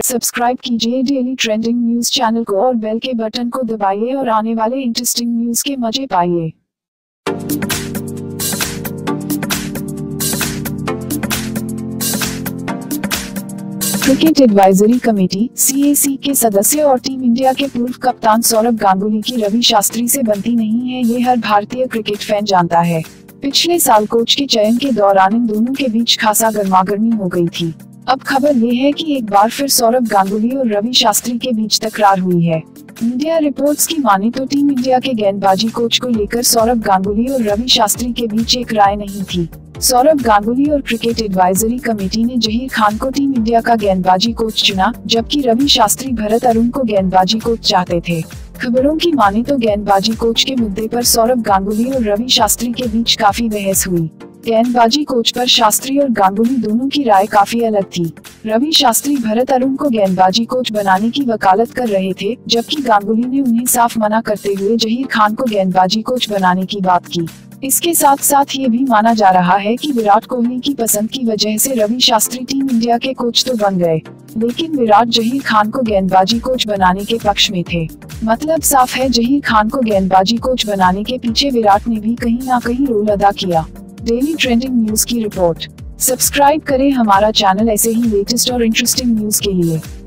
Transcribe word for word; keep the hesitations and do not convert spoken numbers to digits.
Subscribe कीजिए daily trending news channel को और बेल के बटन को दबाइए और आने वाले इंटरेस्टिंग न्यूज के मजे पाइए। Cricket advisory committee C A C के सदस्य और टीम इंडिया के पूर्व कप्तान सौरभ गांगुली की रवि शास्त्री से बनती नहीं है, ये हर भारतीय क्रिकेट फैन जानता है। पिछले साल कोच के चयन के दौरान इन दोनों के बीच खासा गर्मागर्मी हो गई थी। अब खबर ये है कि एक बार फिर सौरभ गांगुली और रवि शास्त्री के बीच तकरार हुई है। मीडिया रिपोर्ट्स की माने तो टीम इंडिया के गेंदबाजी कोच को लेकर सौरभ गांगुली और रवि शास्त्री के बीच एक राय नहीं थी। सौरभ गांगुली और क्रिकेट एडवाइजरी कमेटी ने जहीर खान को टीम इंडिया का गेंदबाजी कोच चुना, जबकि रवि शास्त्री भरत अरुण को गेंदबाजी कोच चाहते थे। खबरों की माने तो गेंदबाजी कोच के मुद्दे पर सौरभ गांगुली और रवि शास्त्री के बीच काफी बहस हुई। गेंदबाजी कोच पर शास्त्री और गांगुली दोनों की राय काफी अलग थी। रवि शास्त्री भरत अरुण को गेंदबाजी कोच बनाने की वकालत कर रहे थे, जबकि गांगुली ने उन्हें साफ मना करते हुए जहीर खान को गेंदबाजी कोच बनाने की बात की। इसके साथ साथ ये भी माना जा रहा है कि विराट कोहली की पसंद की वजह से रवि शास्त्री टीम इंडिया के कोच तो बन गए, लेकिन विराट जहीर खान को गेंदबाजी कोच बनाने के पक्ष में थे। मतलब साफ है, जहीर खान को गेंदबाजी कोच बनाने के पीछे विराट ने भी कहीं ना कहीं रोल अदा किया। डेली ट्रेंडिंग न्यूज की रिपोर्ट। सब्सक्राइब करें हमारा चैनल ऐसे ही लेटेस्ट और इंटरेस्टिंग न्यूज के लिए।